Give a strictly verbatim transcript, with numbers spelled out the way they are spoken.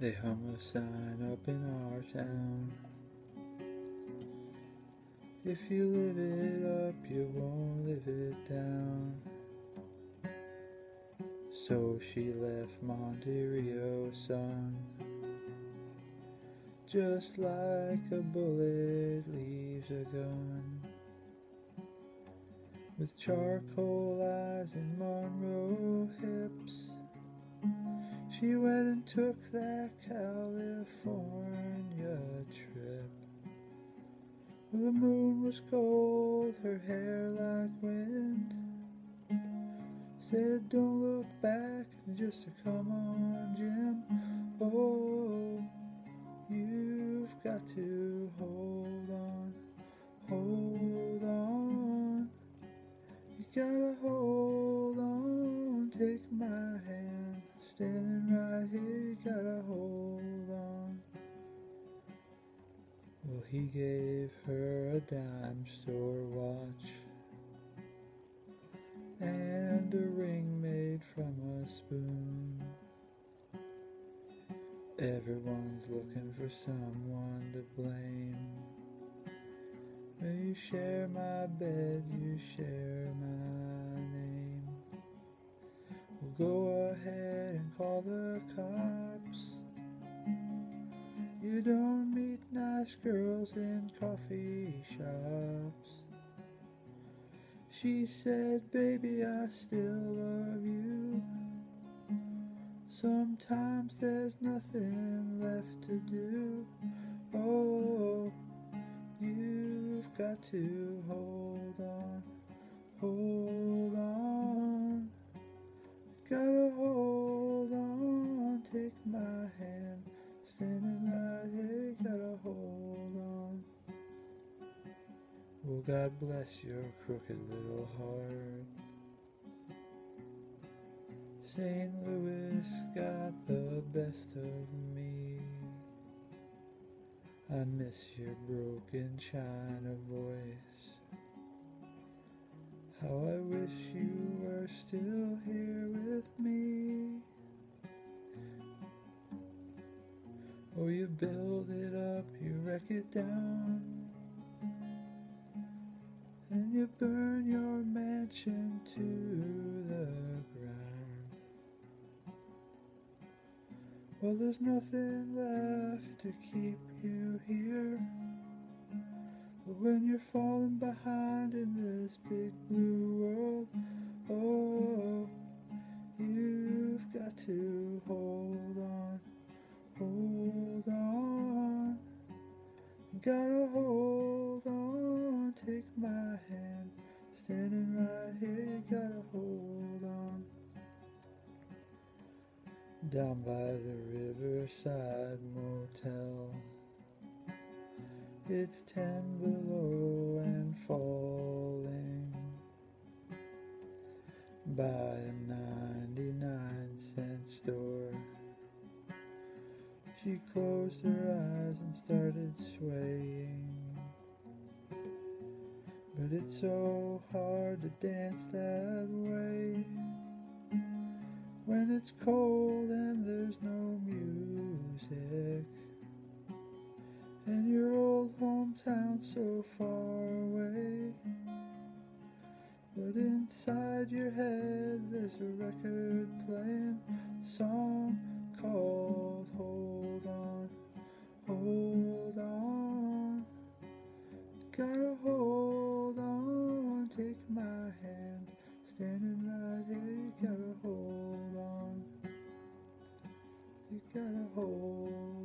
They hung a sign up in our town. If you live it up, you won't live it down. So she left Monte Rio, son, just like a bullet leaves a gun. With charcoal eyes and Monroe hips, she went and took that California trip. Well, the moon was gold, her hair like wind. Said, don't look back, just to come on, Jim. Oh, you've got to hold on, hold on. You gotta hold on, take my hand. Standing right here, you gotta hold on. Well, he gave her a dime store watch and a ring made from a spoon. Everyone's looking for someone to blame. When you share my bed, you share my name. Well, go ahead and call the cops. You don't meet nice girls in coffee shops. She said, baby, I still love you. Sometimes there's nothing left to do. Oh, you've got to hold on, hold on. Gotta hold on, take my hand. Standing right here, gotta hold on. Well, God bless your crooked little heart. Saint Louis got the best of me. I miss your broken China voice. How I wish you were still here with me. Oh, you build it up, you wreck it down, and you burn your mansion to the ground. Well, there's nothing left to keep you here. But when you're falling behind in this big blue world, oh, you've got to hold on, hold on. Gotta hold on, take my hand. Standing right here, gotta hold on. Down by the riverside motel, it's ten below and falling. By a ninety-nine cent store, she closed her eyes and started swaying. But it's so hard to dance that way when it's cold and there's no music, and your old hometown so far away. But inside your head there's a record playing, a song called Hold On, Hold On. Gotta hold on, take my hand. Standing right here, you gotta hold on. You gotta hold